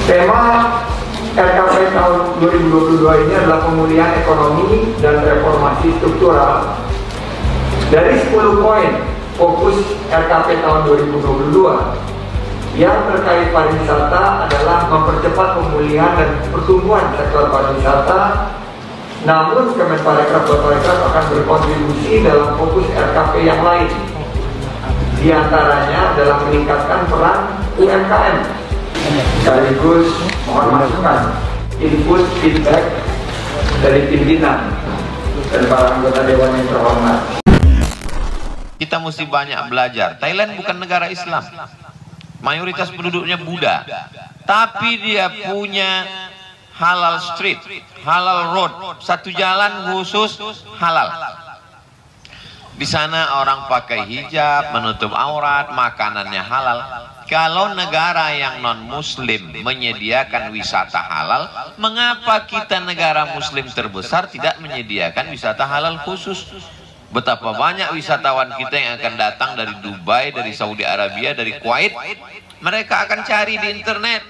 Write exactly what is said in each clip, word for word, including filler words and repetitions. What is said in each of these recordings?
Tema R K P tahun dua ribu dua puluh dua ini adalah pemulihan ekonomi dan reformasi struktural. Dari sepuluh poin fokus R K P tahun dua ribu dua puluh dua yang terkait pariwisata adalah mempercepat pemulihan dan pertumbuhan sektor pariwisata. Namun Kemenparekraf Baparekraf akan berkontribusi dalam fokus R K P yang lain. Di antaranya adalah meningkatkan peran U M K M. Sekaligus mohon masukan, input, feedback dari pimpinan dan para anggota dewan yang terhormat. Kita mesti banyak belajar. Thailand bukan negara Islam, mayoritas penduduknya Buddha, tapi dia punya halal street, halal road, satu jalan khusus halal. Di sana orang pakai hijab, menutup aurat, makanannya halal. Kalau negara yang non-muslim menyediakan wisata halal, mengapa kita negara muslim terbesar tidak menyediakan wisata halal khusus? Betapa banyak wisatawan kita yang akan datang dari Dubai, dari Saudi Arabia, dari Kuwait. Mereka akan cari di internet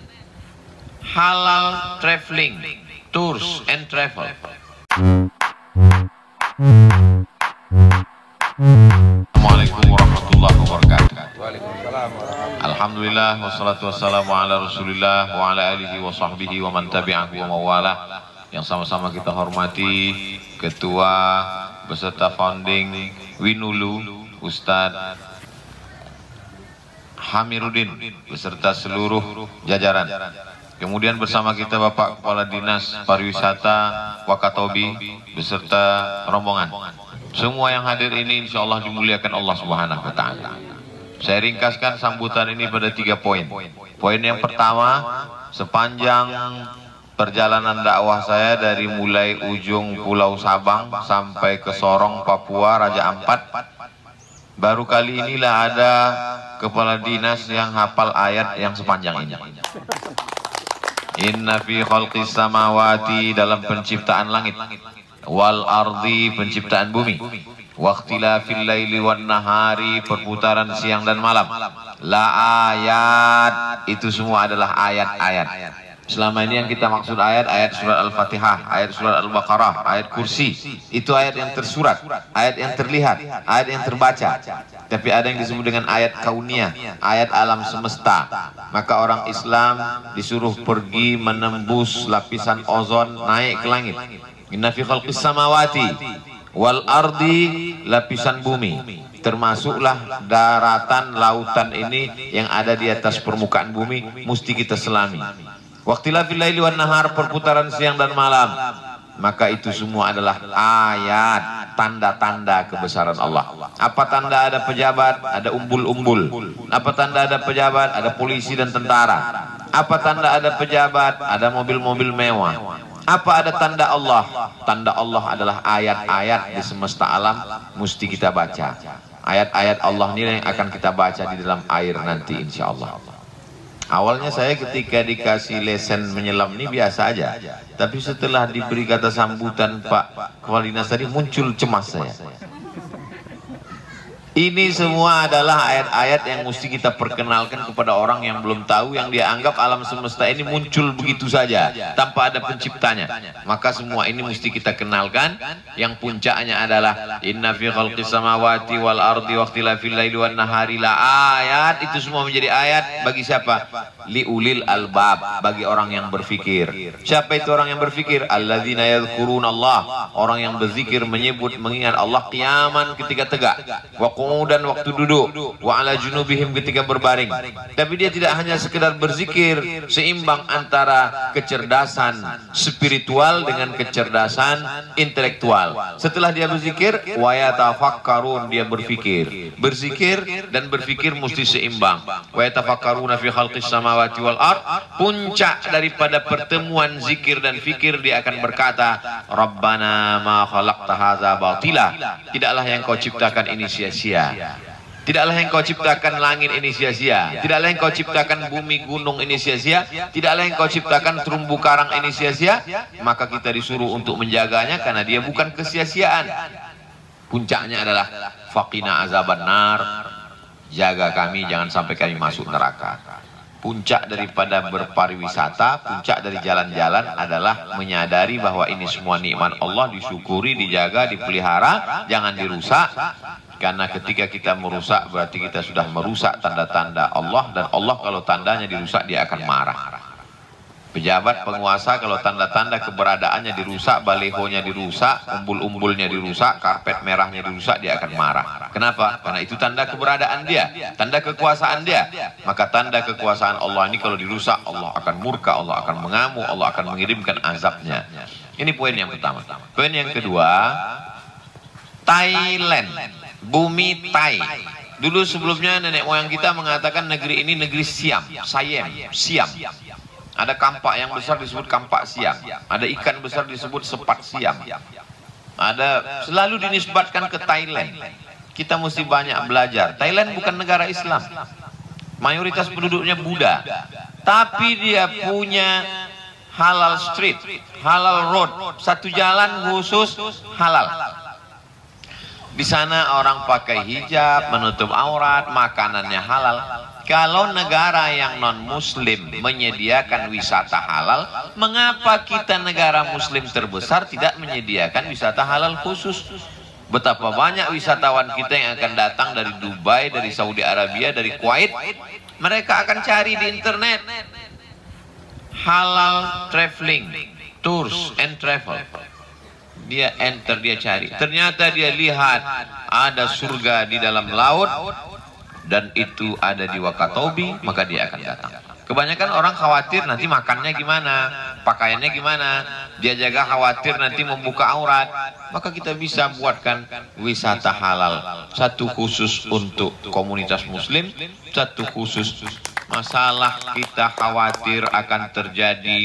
halal traveling, tours and travel. Assalamualaikum warahmatullahi wabarakatuh. Alhamdulillah wassalatu wassalamu ala Rasulillah wa ala alihi wa sahbihi wa man tabi'ahu wa mawalah. Yang sama-sama kita hormati Ketua beserta founding Winulu Ustadz Hamiruddin beserta seluruh jajaran. Kemudian bersama kita Bapak Kepala Dinas Pariwisata Wakatobi beserta rombongan. Semua yang hadir ini insya Allah dimuliakan Allah Subhanahu wa Ta'ala. Saya ringkaskan sambutan ini pada tiga poin. Poin yang pertama, sepanjang perjalanan dakwah saya dari mulai ujung Pulau Sabang sampai ke Sorong, Papua, Raja Ampat, baru kali inilah ada kepala dinas yang hafal ayat yang sepanjang ini. Inna fi khalqis samawati, dalam penciptaan langit, wal ardi, penciptaan bumi, waqtilafil laili wan nahari, perputaran siang dan malam, la ayat, itu semua adalah ayat-ayat. Selama ini yang kita maksud ayat, ayat surat Al-Fatihah, ayat surat Al-Baqarah, ayat kursi, itu ayat yang tersurat, ayat yang terlihat, ayat yang terbaca. Tapi ada yang disebut dengan ayat kauniyah, ayat alam semesta. Maka orang Islam disuruh pergi menembus lapisan ozon, naik ke langit. Inna fi khalqis samawati wal ardi, lapisan bumi, termasuklah daratan, lautan ini yang ada di atas permukaan bumi, mesti kita selami. Waqtilafil laili wan nahar, perputaran siang dan malam. Maka itu semua adalah ayat, tanda-tanda kebesaran Allah. Apa tanda ada pejabat? Ada umbul-umbul. Apa tanda ada pejabat? Ada polisi dan tentara. Apa tanda ada pejabat? Ada mobil-mobil mewah. Apa ada tanda Allah? Tanda Allah adalah ayat-ayat di semesta alam, mesti kita baca. Ayat-ayat Allah ini yang akan kita baca di dalam air nanti insya Allah. Awalnya saya ketika dikasih lesen menyelam ini biasa aja, tapi setelah diberi kata sambutan Pak Kepala Dinas tadi, muncul cemas saya. Ini semua adalah ayat-ayat yang mesti kita perkenalkan kepada orang yang belum tahu, yang dia anggap alam semesta ini muncul begitu saja tanpa ada penciptanya. Maka semua ini mesti kita kenalkan. Yang puncaknya adalah inna fi khalqis samawati wal ardi waqtilafil laili wan nahari la ayat. Itu semua menjadi ayat bagi siapa? Liulil albab, bagi orang yang berfikir. Siapa itu orang yang berfikir? Alladzina yadhkuruna Allah, orang yang berzikir, menyebut, mengingat Allah qiyaman, ketika tegak, wa dan waktu duduk, wa ala junubihim, ketika berbaring. Tapi dia tidak hanya sekedar berzikir, seimbang antara kecerdasan spiritual dengan kecerdasan intelektual. Setelah dia berzikir, wa yatafakkarun, dia berfikir. Berzikir dan berfikir mesti seimbang. Wa yatafakkaruna fi khalqis samawati wal ard. Puncak daripada pertemuan zikir dan fikir, dia akan berkata, Rabbana ma khalaqta hadza batila, tidaklah yang kau ciptakan ini sia-sia. Tidaklah yang kau ciptakan langit ini sia-sia. Tidaklah yang kau ciptakan bumi gunung ini sia-sia. Tidaklah yang kau ciptakan terumbu karang ini sia-sia. Maka kita disuruh untuk menjaganya, karena dia bukan kesia-siaan. Puncaknya adalah faqina azaban nar, jaga kami jangan sampai kami masuk neraka. Puncak daripada berpariwisata, puncak dari jalan-jalan adalah menyadari bahwa ini semua nikmat Allah, disyukuri, dijaga, dipelihara, jangan dirusak. Karena ketika kita merusak berarti kita sudah merusak tanda-tanda Allah, dan Allah kalau tandanya dirusak dia akan marah. Pejabat penguasa kalau tanda-tanda keberadaannya dirusak, balihonya dirusak, umbul-umbulnya dirusak, karpet merahnya dirusak, dia akan marah. Kenapa? Karena itu tanda keberadaan dia, tanda kekuasaan dia. Maka tanda kekuasaan Allah ini kalau dirusak, Allah akan murka, Allah akan mengamuk, Allah akan mengirimkan azabnya. Ini poin yang pertama. Poin yang kedua, Thailand, bumi Thai. Dulu sebelumnya nenek moyang kita mengatakan negeri ini negeri Siam, Siam, Siam. Ada kampak yang besar disebut kampak Siam. Ada ikan besar disebut sepat Siam. Ada selalu dinisbatkan ke Thailand. Kita mesti banyak belajar. Thailand bukan negara Islam. Mayoritas penduduknya Buddha. Tapi dia punya halal street, halal road. Satu jalan khusus halal. Di sana orang pakai hijab, menutup aurat, makanannya halal. Kalau negara yang non-muslim menyediakan wisata halal, mengapa kita negara muslim terbesar tidak menyediakan wisata halal khusus? Betapa banyak wisatawan kita yang akan datang dari Dubai, dari Saudi Arabia, dari Kuwait. Mereka akan cari di internet halal traveling, tours and travel. Dia enter, dia cari. Ternyata dia lihat ada surga di dalam laut, dan itu ada di Wakatobi, maka dia akan datang. Kebanyakan orang khawatir nanti makannya gimana, pakaiannya gimana, dia jaga khawatir nanti membuka aurat. Maka kita bisa buatkan wisata halal, satu khusus untuk komunitas muslim, satu khusus. Masalah kita khawatir akan terjadi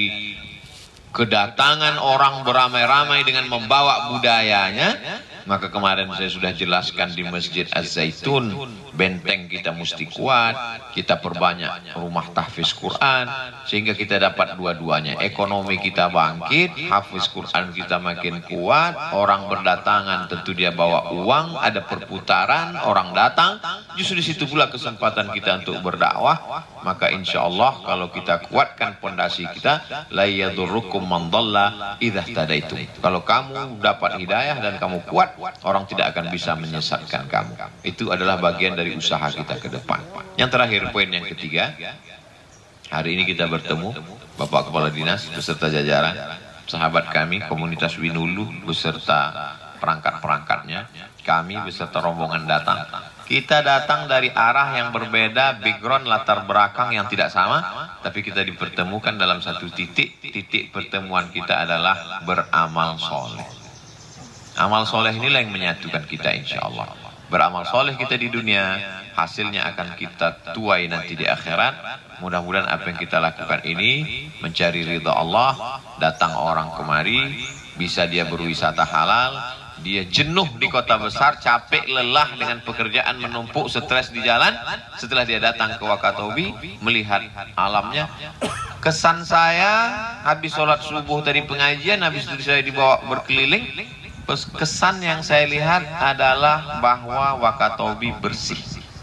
kedatangan orang beramai-ramai dengan membawa budayanya. Maka kemarin saya sudah jelaskan di Masjid Az-Zaitun, benteng kita mesti kuat, kita perbanyak rumah tahfiz Quran, sehingga kita dapat dua-duanya. Ekonomi kita bangkit, hafiz Quran kita makin kuat, orang berdatangan tentu dia bawa uang, ada perputaran, orang datang, justru di situ pula kesempatan kita untuk berdakwah. Maka insya Allah kalau kita kuatkan pondasi kita, la yadurrukum man dhalla idza tadaitum. Kalau kamu dapat hidayah dan kamu kuat, orang tidak akan bisa menyesatkan kamu. Itu adalah bagian dari usaha kita ke depan. Yang terakhir, poin yang ketiga, hari ini kita bertemu Bapak Kepala Dinas beserta jajaran, sahabat kami komunitas Winulu beserta perangkat-perangkatnya, kami beserta rombongan datang. Kita datang dari arah yang berbeda, background latar belakang yang tidak sama, tapi kita dipertemukan dalam satu titik. Titik pertemuan kita adalah beramal soleh. Amal soleh inilah yang menyatukan kita insya Allah. Beramal soleh kita di dunia, hasilnya akan kita tuai nanti di akhirat. Mudah-mudahan apa yang kita lakukan ini mencari ridha Allah. Datang orang kemari, bisa dia berwisata halal. Dia jenuh di kota besar, capek, lelah dengan pekerjaan, menumpuk, stres di jalan. Setelah dia datang ke Wakatobi, melihat alamnya. Kesan saya, habis sholat subuh tadi pengajian, habis itu saya dibawa berkeliling. Kesan yang saya lihat adalah bahwa Wakatobi bersih.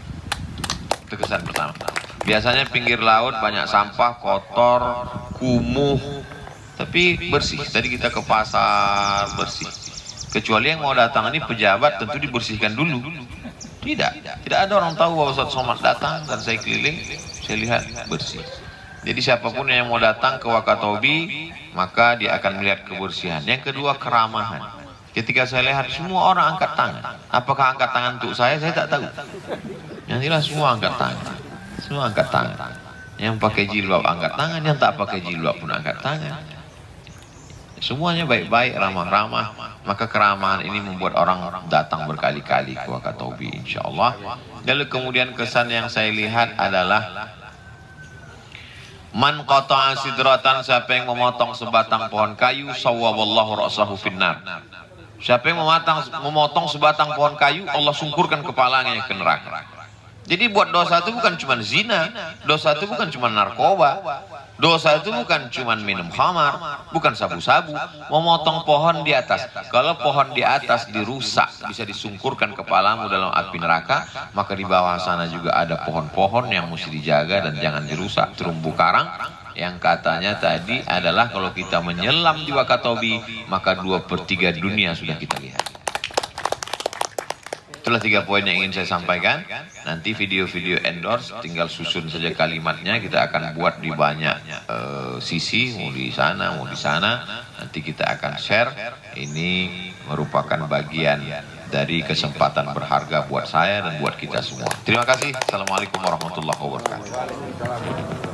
Itu kesan pertama. Biasanya pinggir laut banyak sampah, kotor, kumuh, tapi bersih. Tadi kita ke pasar, bersih. Kecuali yang mau datang ini pejabat, tentu dibersihkan dulu. Tidak, tidak ada orang tahu bahwa Ustaz Somad datang dan saya keliling, saya lihat bersih. Jadi siapapun yang mau datang ke Wakatobi, maka dia akan melihat kebersihan. Yang kedua, keramahan. Ketika saya lihat semua orang angkat tangan. Apakah angkat tangan untuk saya? Saya tak tahu. Yang jelas semua angkat tangan. Semua angkat tangan. Yang pakai jilbab angkat tangan, yang tak pakai jilbab pun angkat tangan. Semuanya baik-baik, ramah-ramah. Maka keramahan ini membuat orang datang berkali-kali ke Wakatobi insya Allah. Lalu kemudian kesan yang saya lihat adalah man qata'a sidratan, siapa yang memotong sebatang pohon kayu, sawwaballahu ra'sahu finnar. Siapa yang memotong, memotong sebatang pohon kayu, Allah sungkurkan kepalanya ke neraka. Jadi buat dosa itu bukan cuma zina, dosa itu bukan cuma narkoba, dosa itu bukan cuma minum khamar, bukan sabu-sabu, memotong pohon di atas. Kalau pohon di atas dirusak, bisa disungkurkan kepalamu dalam api neraka, maka di bawah sana juga ada pohon-pohon yang mesti dijaga dan jangan dirusak. Terumbu karang yang katanya tadi adalah kalau kita menyelam di Wakatobi, maka dua per tiga dunia sudah kita lihat. Itulah tiga poin yang ingin saya sampaikan. Nanti video-video endorse tinggal susun saja kalimatnya. Kita akan buat di banyak uh, sisi, mau di sana, mau di sana. Nanti kita akan share. Ini merupakan bagian dari kesempatan berharga buat saya dan buat kita semua. Terima kasih. Assalamualaikum warahmatullahi wabarakatuh.